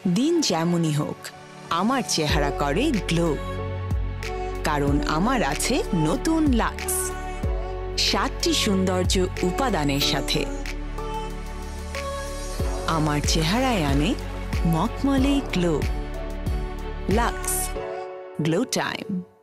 দিন যেমনই হোক আমার চেহারা করে গ্লো, কারণ আমার আছে নতুন লাক্স 7টি সৌন্দর্য উপাদানের সাথে। আমার চেহারায় আনে মখমলে গ্লো। Lux glow time.